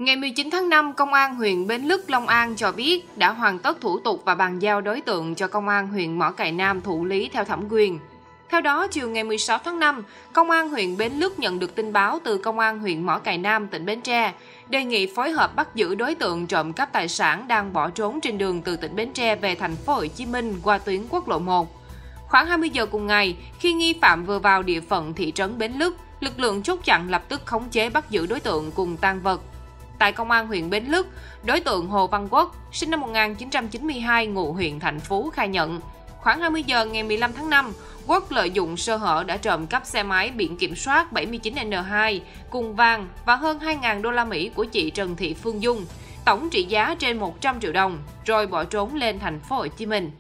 Ngày 19 tháng 5, Công an huyện Bến Lức, Long An cho biết đã hoàn tất thủ tục và bàn giao đối tượng cho Công an huyện Mỏ Cày Nam thụ lý theo thẩm quyền. Theo đó, chiều ngày 16 tháng 5, Công an huyện Bến Lức nhận được tin báo từ Công an huyện Mỏ Cày Nam, tỉnh Bến Tre, đề nghị phối hợp bắt giữ đối tượng trộm cắp tài sản đang bỏ trốn trên đường từ tỉnh Bến Tre về thành phố Hồ Chí Minh qua tuyến quốc lộ 1. Khoảng 20 giờ cùng ngày, khi nghi phạm vừa vào địa phận thị trấn Bến Lức, lực lượng chốt chặn lập tức khống chế bắt giữ đối tượng cùng tang vật. Tại Công an huyện Bến Lức, đối tượng Hồ Văn Quốc, sinh năm 1992, ngụ huyện Thạnh Phú khai nhận, khoảng 20 giờ ngày 15 tháng 5, Quốc lợi dụng sơ hở đã trộm cắp xe máy biển kiểm soát 79N2 cùng vàng và hơn 2.000 đô la Mỹ của chị Trần Thị Phương Dung, tổng trị giá trên 100 triệu đồng, rồi bỏ trốn lên thành phố Hồ Chí Minh.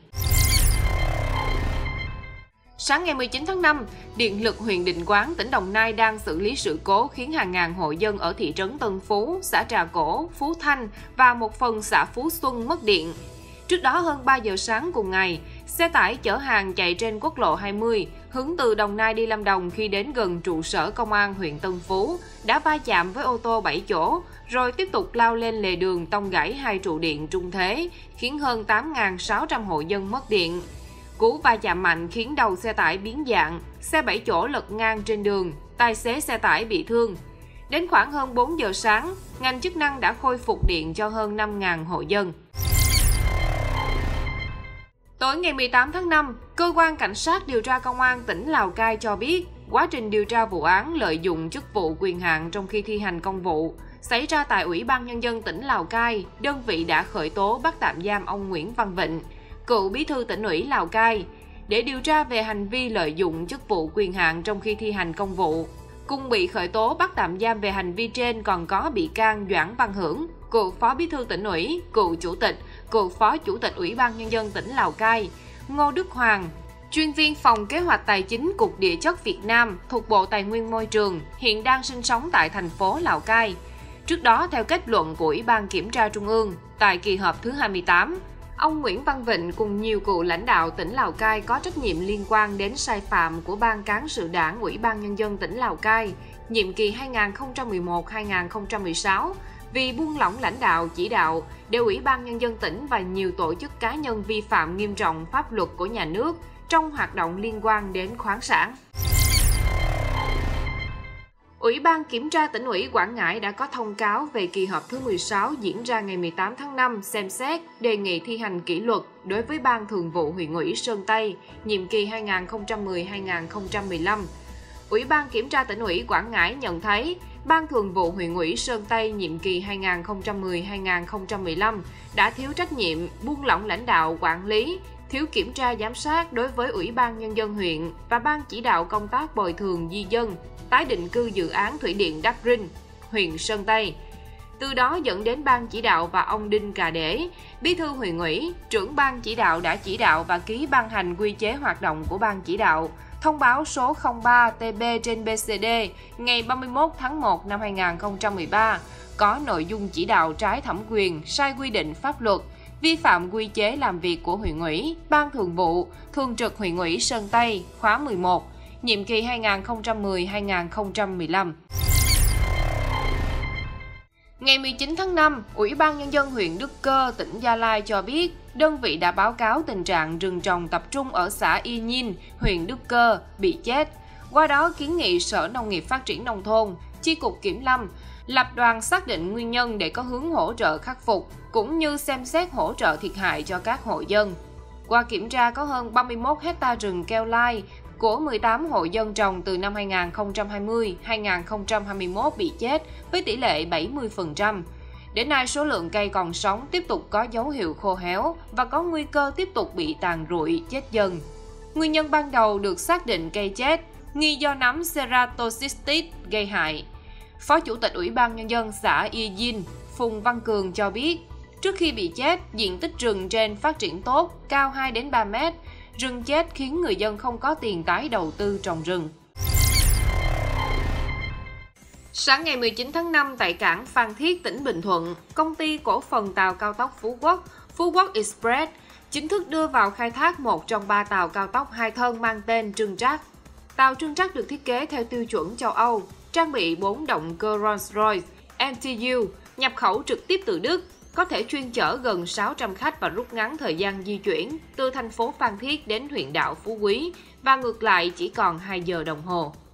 Sáng ngày 19 tháng 5, Điện lực huyện Định Quán, tỉnh Đồng Nai đang xử lý sự cố khiến hàng ngàn hộ dân ở thị trấn Tân Phú, xã Trà Cổ, Phú Thanh và một phần xã Phú Xuân mất điện. Trước đó hơn 3 giờ sáng cùng ngày, xe tải chở hàng chạy trên quốc lộ 20 hướng từ Đồng Nai đi Lâm Đồng khi đến gần trụ sở công an huyện Tân Phú đã va chạm với ô tô 7 chỗ, rồi tiếp tục lao lên lề đường tông gãy 2 trụ điện trung thế, khiến hơn 8.600 hộ dân mất điện. Cú va chạm mạnh khiến đầu xe tải biến dạng, xe 7 chỗ lật ngang trên đường, tài xế xe tải bị thương. Đến khoảng hơn 4 giờ sáng, ngành chức năng đã khôi phục điện cho hơn 5.000 hộ dân. Tối ngày 18 tháng 5, Cơ quan Cảnh sát điều tra Công an tỉnh Lào Cai cho biết, quá trình điều tra vụ án lợi dụng chức vụ quyền hạn trong khi thi hành công vụ xảy ra tại Ủy ban Nhân dân tỉnh Lào Cai, đơn vị đã khởi tố bắt tạm giam ông Nguyễn Văn Vịnh, cựu bí thư tỉnh ủy Lào Cai, để điều tra về hành vi lợi dụng chức vụ quyền hạn trong khi thi hành công vụ. Cùng bị khởi tố bắt tạm giam về hành vi trên còn có bị can Doãn Văn Hưởng, cựu phó bí thư tỉnh ủy, cựu chủ tịch, cựu phó chủ tịch Ủy ban Nhân dân tỉnh Lào Cai, Ngô Đức Hoàng, chuyên viên phòng kế hoạch tài chính Cục Địa chất Việt Nam thuộc Bộ Tài nguyên Môi trường, hiện đang sinh sống tại thành phố Lào Cai. Trước đó, theo kết luận của Ủy ban Kiểm tra Trung ương, tại kỳ họp thứ 28, ông Nguyễn Văn Vịnh cùng nhiều cựu lãnh đạo tỉnh Lào Cai có trách nhiệm liên quan đến sai phạm của Ban Cán sự Đảng Ủy ban Nhân dân tỉnh Lào Cai, nhiệm kỳ 2011-2016, vì buông lỏng lãnh đạo chỉ đạo để Ủy ban Nhân dân tỉnh và nhiều tổ chức cá nhân vi phạm nghiêm trọng pháp luật của nhà nước trong hoạt động liên quan đến khoáng sản. Ủy ban Kiểm tra Tỉnh ủy Quảng Ngãi đã có thông cáo về kỳ họp thứ 16 diễn ra ngày 18 tháng 5 xem xét đề nghị thi hành kỷ luật đối với Ban Thường vụ Huyện ủy Sơn Tây, nhiệm kỳ 2010-2015. Ủy ban Kiểm tra Tỉnh ủy Quảng Ngãi nhận thấy Ban Thường vụ Huyện ủy Sơn Tây nhiệm kỳ 2010-2015 đã thiếu trách nhiệm, buông lỏng lãnh đạo quản lý, thiếu kiểm tra giám sát đối với Ủy ban Nhân dân huyện và Ban chỉ đạo công tác bồi thường di dân, tái định cư dự án Thủy điện Đắc Rinh, huyện Sơn Tây. Từ đó dẫn đến Ban chỉ đạo và ông Đinh Cà Đễ, bí thư huyện ủy, trưởng Ban chỉ đạo đã chỉ đạo và ký ban hành quy chế hoạt động của Ban chỉ đạo, thông báo số 03/TB/BCD ngày 31 tháng 1 năm 2013 có nội dung chỉ đạo trái thẩm quyền, sai quy định pháp luật, vi phạm quy chế làm việc của huyện ủy, Ban Thường vụ, Thường trực huyện ủy Sơn Tây khóa 11, nhiệm kỳ 2010-2015. Ngày 19 tháng 5, Ủy ban Nhân dân huyện Đức Cơ, tỉnh Gia Lai cho biết, đơn vị đã báo cáo tình trạng rừng trồng tập trung ở xã Y Nhiên, huyện Đức Cơ bị chết. Qua đó kiến nghị Sở Nông nghiệp Phát triển Nông thôn, Chi cục Kiểm lâm, lập đoàn xác định nguyên nhân để có hướng hỗ trợ khắc phục, cũng như xem xét hỗ trợ thiệt hại cho các hộ dân. Qua kiểm tra có hơn 31 hecta rừng keo lai của 18 hộ dân trồng từ năm 2020-2021 bị chết với tỷ lệ 70%. Đến nay, số lượng cây còn sống tiếp tục có dấu hiệu khô héo và có nguy cơ tiếp tục bị tàn rụi, chết dần. Nguyên nhân ban đầu được xác định cây chết, nghi do nấm Ceratocystis gây hại. Phó Chủ tịch Ủy ban Nhân dân xã Y Dinh, Phùng Văn Cường cho biết, trước khi bị chết, diện tích rừng trên phát triển tốt, cao 2-3 mét. Rừng chết khiến người dân không có tiền tái đầu tư trồng rừng. Sáng ngày 19 tháng 5 tại cảng Phan Thiết, tỉnh Bình Thuận, công ty cổ phần tàu cao tốc Phú Quốc Express chính thức đưa vào khai thác một trong 3 tàu cao tốc 2 thân mang tên Trưng Trắc. Tàu Trưng Trắc được thiết kế theo tiêu chuẩn châu Âu, trang bị 4 động cơ Rolls-Royce MTU nhập khẩu trực tiếp từ Đức, có thể chuyên chở gần 600 khách và rút ngắn thời gian di chuyển từ thành phố Phan Thiết đến huyện đảo Phú Quý và ngược lại chỉ còn 2 giờ đồng hồ.